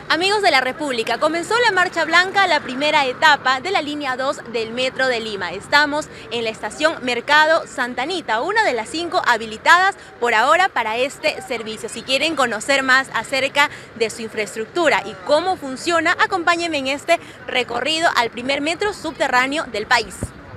Amigos de la República, comenzó la Marcha Blanca, la primera etapa de la línea 2 del Metro de Lima. Estamos en la estación Mercado Santa Anita, una de las 5 habilitadas por ahora para este servicio. Si quieren conocer más acerca de su infraestructura y cómo funciona, acompáñenme en este recorrido al primer metro subterráneo del país.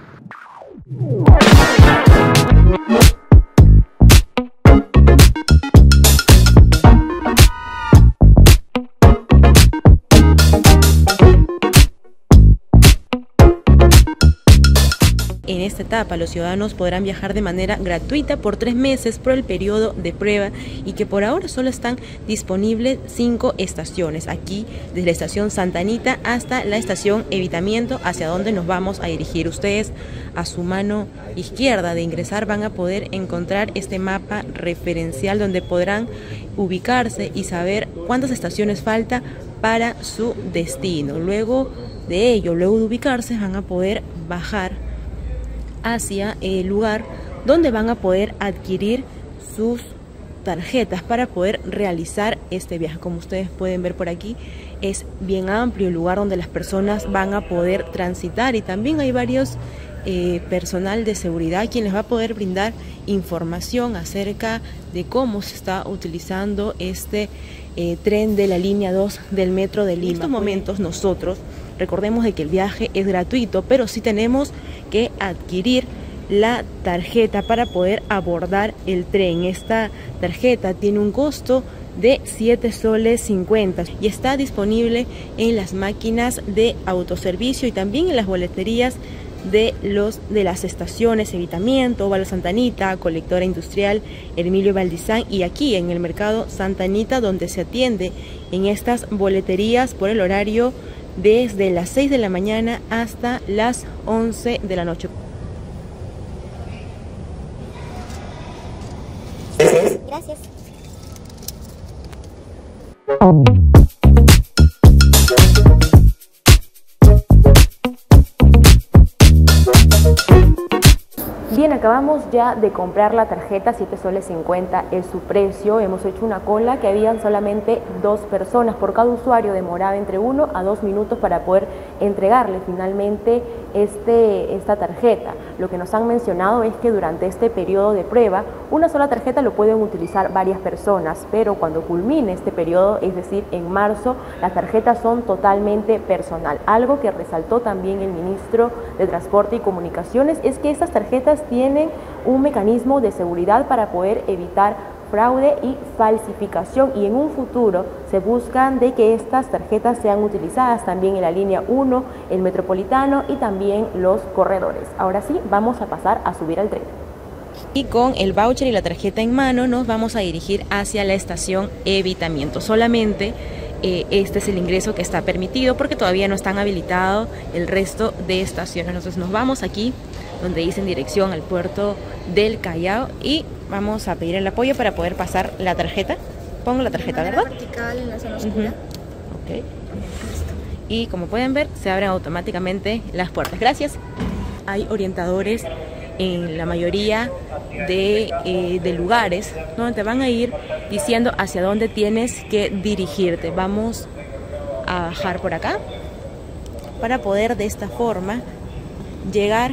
En esta etapa los ciudadanos podrán viajar de manera gratuita por 3 meses por el periodo de prueba y que por ahora solo están disponibles 5 estaciones, aquí desde la estación Santa Anita hasta la estación Evitamiento, hacia donde nos vamos a dirigir. Ustedes a su mano izquierda de ingresar van a poder encontrar este mapa referencial donde podrán ubicarse y saber cuántas estaciones falta para su destino. Luego de ubicarse, van a poder bajar hacia el lugar donde van a poder adquirir sus tarjetas para poder realizar este viaje. Como ustedes pueden ver por aquí, es bien amplio el lugar donde las personas van a poder transitar y también hay varios personal de seguridad quien les va a poder brindar información acerca de cómo se está utilizando este tren de la línea 2 del Metro de Lima. En estos momentos nosotros recordemos de que el viaje es gratuito, pero sí tenemos que adquirir la tarjeta para poder abordar el tren. Esta tarjeta tiene un costo de 7 soles 50 y está disponible en las máquinas de autoservicio y también en las boleterías de las estaciones Evitamiento, Valo Santa Anita, Colectora Industrial Emilio Valdizán y aquí en el Mercado Santa Anita, donde se atiende en estas boleterías por el horario desde las 6 de la mañana hasta las 11 de la noche. Gracias. Bien, acabamos ya de comprar la tarjeta, 7 soles 50 es su precio. Hemos hecho una cola que habían solamente 2 personas por cada usuario, demoraba entre 1 a 2 minutos para poder entregarle finalmente esta tarjeta. Lo que nos han mencionado es que durante este periodo de prueba, una sola tarjeta lo pueden utilizar varias personas, pero cuando culmine este periodo, es decir, en marzo, las tarjetas son totalmente personal. Algo que resaltó también el ministro de Transporte y Comunicaciones es que estas tarjetas tienen un mecanismo de seguridad para poder evitar fraude y falsificación y en un futuro se buscan de que estas tarjetas sean utilizadas también en la línea 1, el metropolitano y también los corredores. Ahora sí, vamos a pasar a subir al tren. Y con el voucher y la tarjeta en mano nos vamos a dirigir hacia la estación Evitamiento. Solamente este es el ingreso que está permitido porque todavía no están habilitados el resto de estaciones. Entonces nos vamos aquí donde dicen dirección al puerto del Callao y vamos a pedir el apoyo para poder pasar la tarjeta. Pongo la tarjeta, ¿verdad? Vertical en la zona oscura. Ok. Y como pueden ver, se abren automáticamente las puertas. Gracias. Hay orientadores en la mayoría de lugares donde te van a ir diciendo hacia dónde tienes que dirigirte. Vamos a bajar por acá para poder de esta forma llegar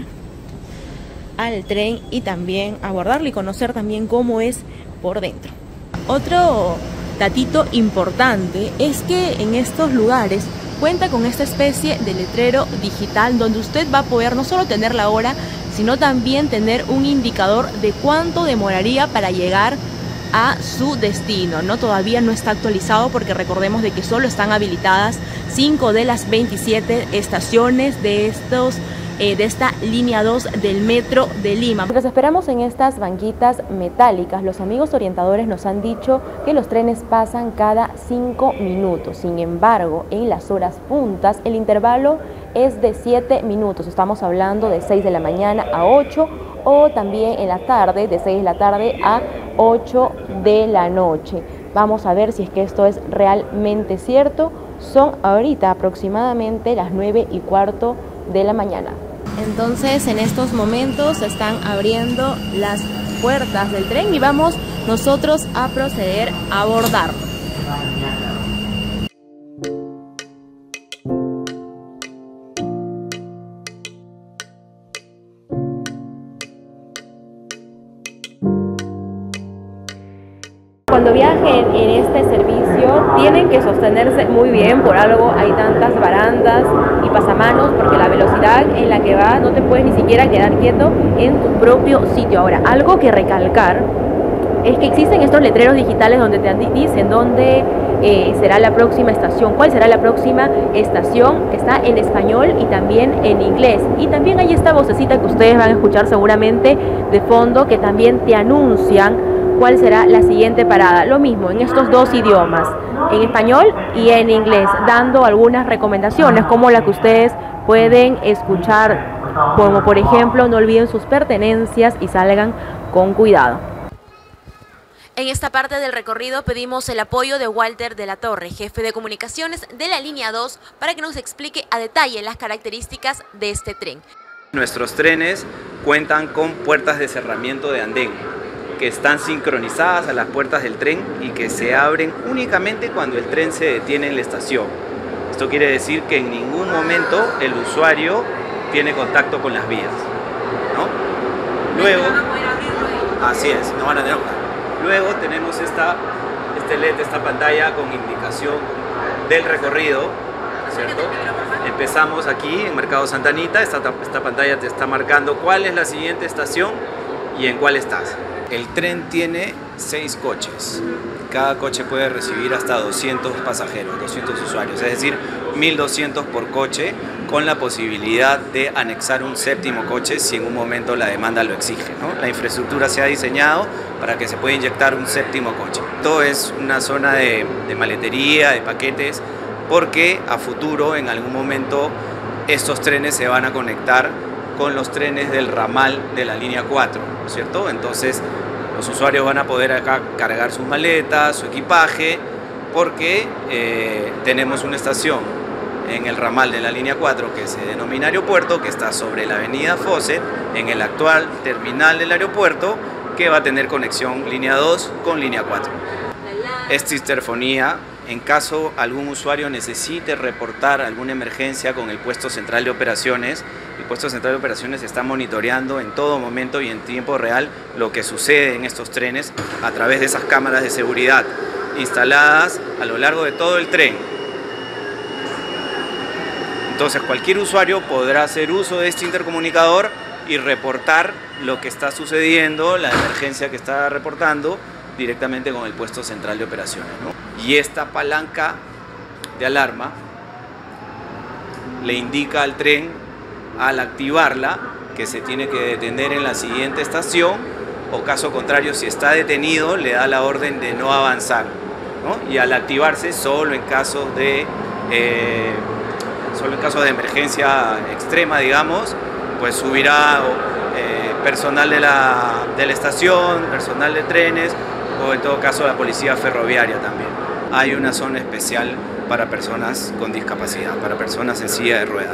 al tren y también abordarlo y conocer también cómo es por dentro. Otro datito importante es que en estos lugares cuenta con esta especie de letrero digital donde usted va a poder no solo tener la hora, sino también tener un indicador de cuánto demoraría para llegar a su destino, ¿no? Todavía no está actualizado porque recordemos de que solo están habilitadas 5 de las 27 estaciones de esta línea 2 del Metro de Lima. Mientras esperamos en estas banquitas metálicas, los amigos orientadores nos han dicho que los trenes pasan cada 5 minutos. Sin embargo, en las horas puntas, el intervalo es de 7 minutos. Estamos hablando de 6 de la mañana a 8 o también en la tarde, de 6 de la tarde a 8 de la noche. Vamos a ver si es que esto es realmente cierto. Son ahorita aproximadamente las 9:15 de la mañana. Entonces en estos momentos se están abriendo las puertas del tren y vamos nosotros a proceder a abordarlo. cuando viajen en este servicio tienen que sostenerse muy bien, por algo hay tantas barandas y pasamanos, porque la velocidad en la que va no te puedes ni siquiera quedar quieto en tu propio sitio. Ahora, algo que recalcar es que existen estos letreros digitales donde te dicen dónde será la próxima estación, cuál será la próxima estación. Está en español y también en inglés. Y también hay esta vocecita que ustedes van a escuchar seguramente de fondo, que también te anuncian cuál será la siguiente parada. Lo mismo en estos dos idiomas, en español y en inglés, dando algunas recomendaciones como la que ustedes pueden escuchar, como por ejemplo, no olviden sus pertenencias y salgan con cuidado. En esta parte del recorrido pedimos el apoyo de Walter de la Torre, jefe de comunicaciones de la línea 2, para que nos explique a detalle las características de este tren. Nuestros trenes cuentan con puertas de cerramiento de andén, que están sincronizadas a las puertas del tren y que se abren únicamente cuando el tren se detiene en la estación. Esto quiere decir que en ningún momento el usuario tiene contacto con las vías, ¿no? Luego, así es, no van a tener. Luego tenemos este LED, esta pantalla con indicación del recorrido, ¿cierto? Empezamos aquí en Mercado Santa Anita, esta pantalla te está marcando cuál es la siguiente estación y en cuál estás. El tren tiene 6 coches. Cada coche puede recibir hasta 200 pasajeros, 200 usuarios, es decir, 1200 por coche, con la posibilidad de anexar un séptimo coche si en un momento la demanda lo exige, ¿no? La infraestructura se ha diseñado para que se pueda inyectar un séptimo coche. Todo es una zona de maletería, de paquetes, porque a futuro, en algún momento, estos trenes se van a conectar con los trenes del ramal de la línea 4, ¿cierto? Entonces los usuarios van a poder acá cargar sus maletas, su equipaje, porque tenemos una estación en el ramal de la línea 4 que se denomina aeropuerto, que está sobre la avenida Fawcett, en el actual terminal del aeropuerto, que va a tener conexión línea 2 con línea 4. Esta interfonía, en caso algún usuario necesite reportar alguna emergencia con el puesto central de operaciones, el puesto central de operaciones está monitoreando en todo momento y en tiempo real lo que sucede en estos trenes a través de esas cámaras de seguridad instaladas a lo largo de todo el tren. Entonces cualquier usuario podrá hacer uso de este intercomunicador y reportar lo que está sucediendo, la emergencia que está reportando, directamente con el puesto central de operaciones, ¿no? Y esta palanca de alarma le indica al tren, al activarla, que se tiene que detener en la siguiente estación, o caso contrario, si está detenido, le da la orden de no avanzar, ¿no? Y al activarse, solo en caso de emergencia extrema, digamos, pues subirá personal de la estación, personal de trenes, o en todo caso la policía ferroviaria también. Hay una zona especial para personas con discapacidad, para personas en silla de ruedas.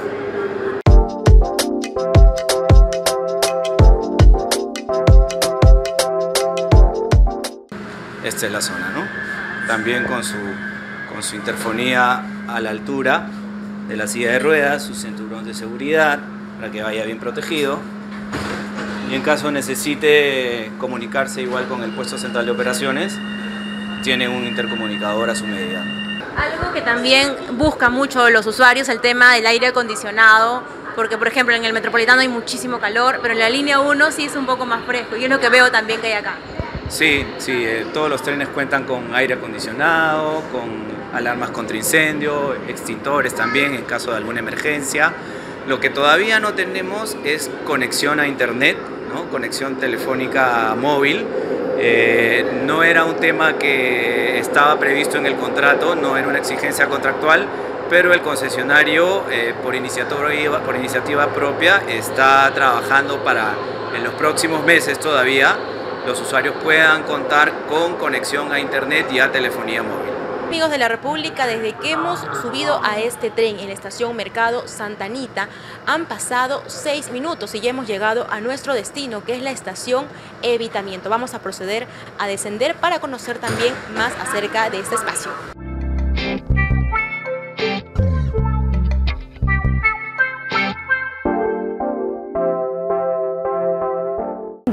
Esta es la zona, ¿no? También con su interfonía a la altura de la silla de ruedas, su cinturón de seguridad para que vaya bien protegido. Y en caso necesite comunicarse igual con el puesto central de operaciones, tiene un intercomunicador a su medida. Algo que también busca mucho los usuarios, el tema del aire acondicionado, porque por ejemplo en el Metropolitano hay muchísimo calor, pero en la línea 1 sí es un poco más fresco, y es lo que veo también que hay acá. Sí, todos los trenes cuentan con aire acondicionado, con alarmas contra incendio, extintores también en caso de alguna emergencia. Lo que todavía no tenemos es conexión a internet, ¿no? Conexión telefónica móvil. No era un tema que estaba previsto en el contrato, no era una exigencia contractual, pero el concesionario por iniciativa propia está trabajando para en los próximos meses todavía los usuarios puedan contar con conexión a internet y a telefonía móvil. Amigos de la República, desde que hemos subido a este tren en la estación Mercado Santa Anita, han pasado 6 minutos y ya hemos llegado a nuestro destino, que es la estación Evitamiento. Vamos a proceder a descender para conocer también más acerca de este espacio.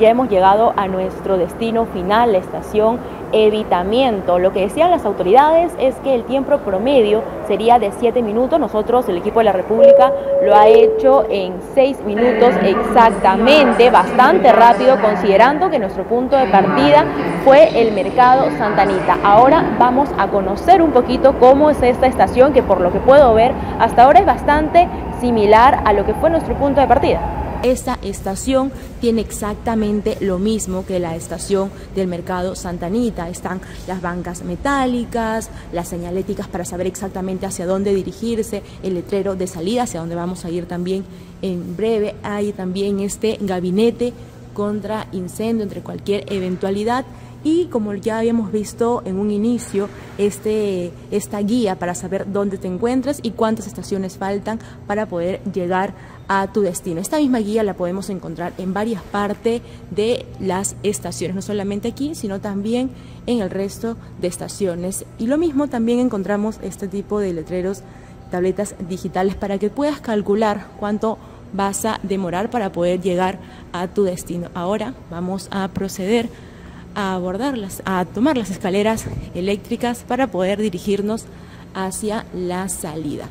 ya hemos llegado a nuestro destino final, la estación Evitamiento. Lo que decían las autoridades es que el tiempo promedio sería de 7 minutos. Nosotros, el equipo de la República, lo ha hecho en 6 minutos exactamente, bastante rápido, considerando que nuestro punto de partida fue el Mercado Santa Anita. Ahora vamos a conocer un poquito cómo es esta estación, que por lo que puedo ver hasta ahora es bastante similar a lo que fue nuestro punto de partida. Esta estación tiene exactamente lo mismo que la estación del Mercado Santa Anita. Están las bancas metálicas, las señaléticas para saber exactamente hacia dónde dirigirse, el letrero de salida hacia dónde vamos a ir también en breve. Hay también este gabinete contra incendio entre cualquier eventualidad. Y como ya habíamos visto en un inicio, esta guía para saber dónde te encuentras y cuántas estaciones faltan para poder llegar a tu destino. Esta misma guía la podemos encontrar en varias partes de las estaciones, no solamente aquí, sino también en el resto de estaciones. Y lo mismo también encontramos este tipo de letreros, tabletas digitales, para que puedas calcular cuánto vas a demorar para poder llegar a tu destino. Ahora vamos a proceder a tomar las escaleras eléctricas para poder dirigirnos hacia la salida.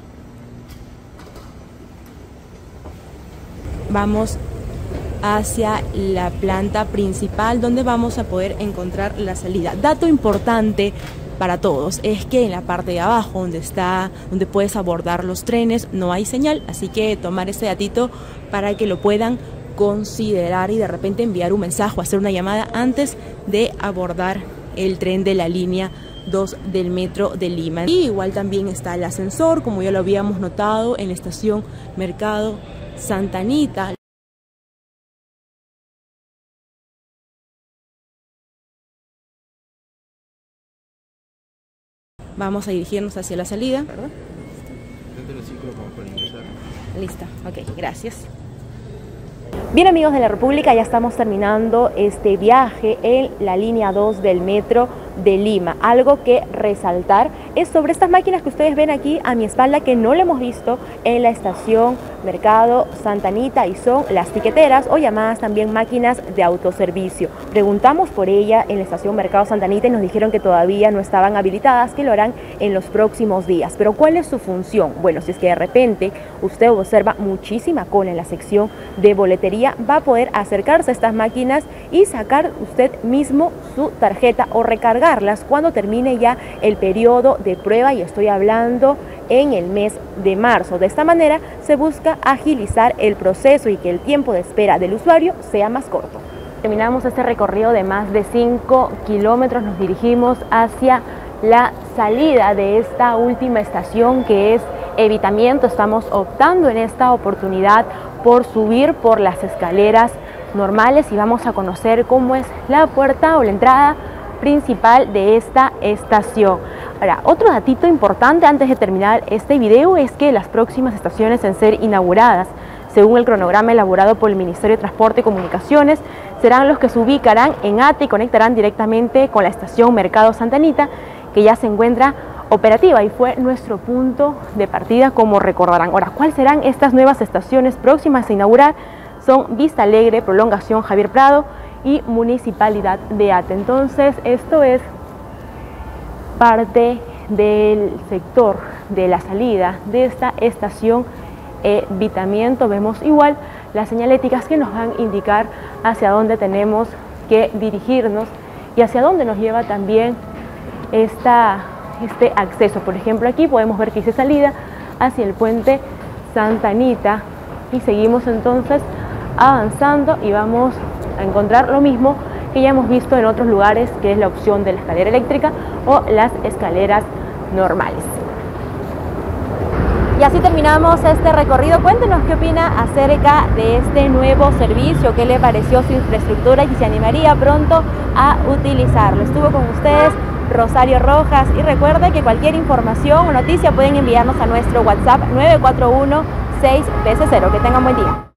Vamos hacia la planta principal, donde vamos a poder encontrar la salida. Dato importante para todos es que en la parte de abajo, donde puedes abordar los trenes, no hay señal, así que tomar ese datito para que lo puedan considerar y de repente enviar un mensaje o hacer una llamada antes de abordar el tren de la línea 2 del Metro de Lima. Y igual también está el ascensor, como ya lo habíamos notado en la estación Mercado Santa Anita. Vamos a dirigirnos hacia la salida. Listo, ok, gracias. Bien, amigos de la República, ya estamos terminando este viaje en la línea 2 del Metro de Lima. Algo que resaltar es sobre estas máquinas que ustedes ven aquí a mi espalda, que no lo hemos visto en la estación Mercado Santa Anita, y son las tiqueteras, o llamadas también máquinas de autoservicio. Preguntamos por ella en la estación Mercado Santa Anita y nos dijeron que todavía no estaban habilitadas, que lo harán en los próximos días. Pero ¿cuál es su función? Bueno, si es que de repente usted observa muchísima cola en la sección de boletería, va a poder acercarse a estas máquinas y sacar usted mismo su tarjeta o recargarlas cuando termine ya el periodo de prueba, y estoy hablando en el mes de marzo. De esta manera se busca agilizar el proceso y que el tiempo de espera del usuario sea más corto. Terminamos este recorrido de más de 5 kilómetros, nos dirigimos hacia la salida de esta última estación, que es Evitamiento. Estamos optando en esta oportunidad por subir por las escaleras normales y vamos a conocer cómo es la puerta o la entrada principal de esta estación. Ahora, otro datito importante antes de terminar este video es que las próximas estaciones en ser inauguradas, según el cronograma elaborado por el Ministerio de Transporte y Comunicaciones, serán los que se ubicarán en ATE y conectarán directamente con la estación Mercado Santa Anita, que ya se encuentra operativa y fue nuestro punto de partida, como recordarán. Ahora, ¿cuáles serán estas nuevas estaciones próximas a inaugurar? Son Vista Alegre, Prolongación Javier Prado y Municipalidad de ATE. Entonces, esto es parte del sector de la salida de esta estación Evitamiento. Vemos igual las señaléticas que nos van a indicar hacia dónde tenemos que dirigirnos y hacia dónde nos lleva también este acceso. Por ejemplo, aquí podemos ver que dice salida hacia el puente Santa Anita, y seguimos entonces avanzando y vamos a encontrar lo mismo que ya hemos visto en otros lugares, que es la opción de la escalera eléctrica o las escaleras normales. Y así terminamos este recorrido. Cuéntenos qué opina acerca de este nuevo servicio, qué le pareció su infraestructura y si se animaría pronto a utilizarlo. Estuvo con ustedes Rosario Rojas, y recuerde que cualquier información o noticia pueden enviarnos a nuestro WhatsApp 941-6 veces 0. Que tengan buen día.